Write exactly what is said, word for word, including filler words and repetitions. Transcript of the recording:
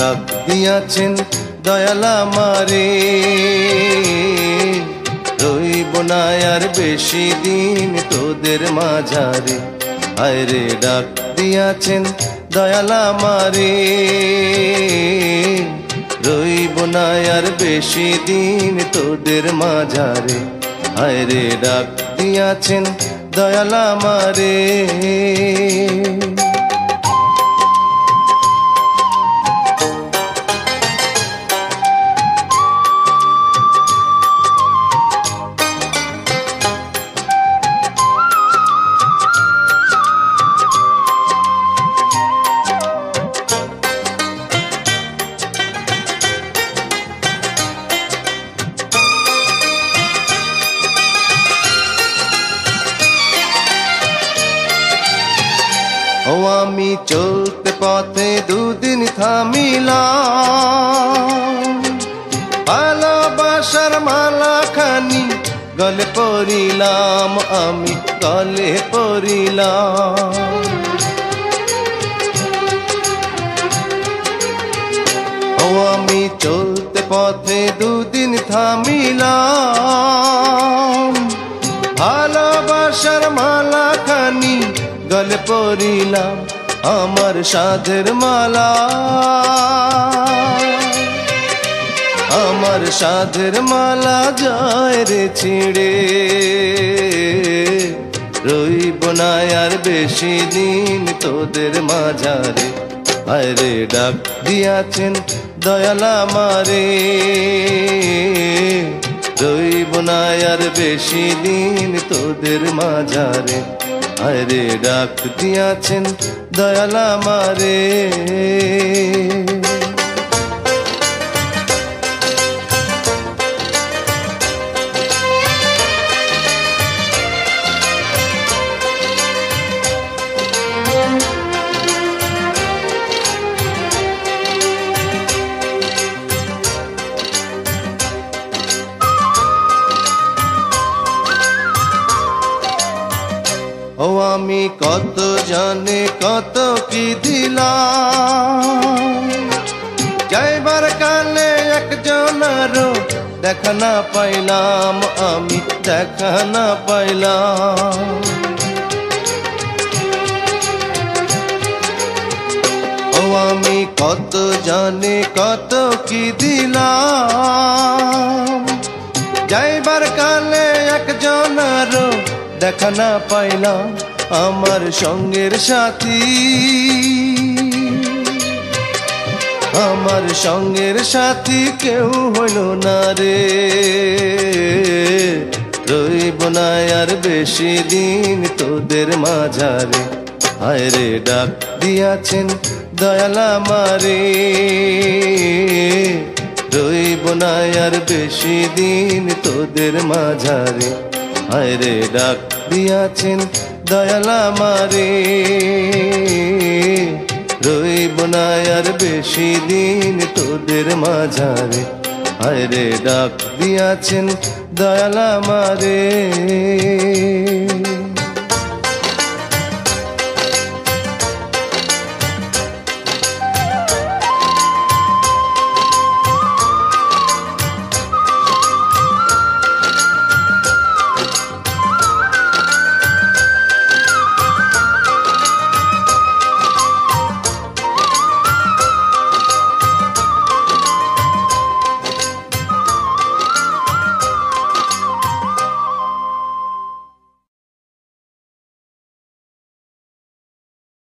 ডাক দিয়াছেন দয়াল আমারে, রইব না আর বেশি দিন তোদের মাঝারে। হায়রে ডাক দিয়াছেন দয়াল আমারে, রইব না আর বেশি দিন তোদের মাঝারে। হায়রে ডাক দিয়াছেন দয়াল আমারে। ও আমি চলতে পথে দুদিন থামিলাম, ভালোবাসার মালা খানি গলে পরিলাম, আমি গলে পরিলাম। ও আমি চলতে পথে দুদিন থামিলাম, ভালোবাসার মালা খানি গলে পরিলাম, আমার সাধের মালা, আমার সাধের মালা যায় রে ছিঁড়ে, রইব না আর বেশি দিন তোদের মাঝারে। হায়রে ডাক দিয়াছেন দয়াল আমারে, রইব না আর বেশি দিন তোদের মাঝারে। হায়রে ডাক দিয়াছেন দয়াল আমারে। ও আমি কত জানে কত কি দিলাম, যাইবার কালে একজনেরও দেখা না পাইলাম, আমি দেখা না পাইলাম। ও আমি কত জানে কত কি দিলাম, যাইবার কালে একজনেরও দেখা না পাইলাম, আমার সঙ্গের সাথী, আমার সঙ্গের সাথী কেউ হইল না রে, রইব না আর বেশি দিন তোদের মাঝারে। হায়রে ডাক দিয়াছেন দয়াল আমারে, রইব না আর বেশি দিন তোদের মাঝারে। হায়রে ডাক দিয়াছেন দয়াল আমারে, রইব না আর বেশি দিন তোদের মাঝারে। হায়রে ডাক দিয়াছেন দয়াল আমারে।